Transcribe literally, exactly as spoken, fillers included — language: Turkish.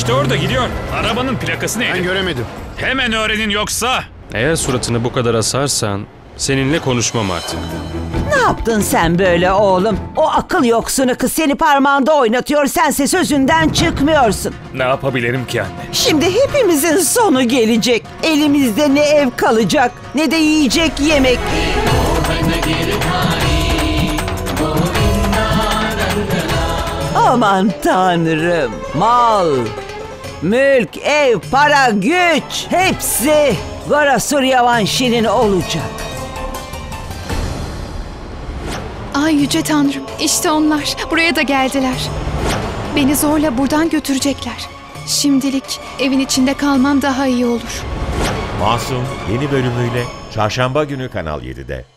İşte orada gidiyor. Arabanın plakası Ben neydi? göremedim. Hemen öğrenin yoksa. Eğer suratını bu kadar asarsan seninle konuşmam artık. Ne yaptın sen böyle oğlum? O akıl yoksunu kız seni parmağında oynatıyor, sense sözünden çıkmıyorsun. Ne yapabilirim ki anne? Şimdi hepimizin sonu gelecek. Elimizde ne ev kalacak, ne de yiyecek yemek. Aman Tanrım, mal, mülk, ev, para, güç hepsi Gora Suryavanşi'nin olacak. Ay yüce tanrım, işte onlar. Buraya da geldiler. Beni zorla buradan götürecekler. Şimdilik evin içinde kalmam daha iyi olur. Masum yeni bölümüyle Çarşamba günü Kanal yedide.